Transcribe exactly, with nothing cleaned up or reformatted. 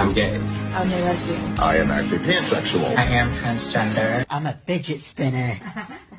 I'm gay. I'm a lesbian. I am actually pansexual. I am transgender. I'm a fidget spinner.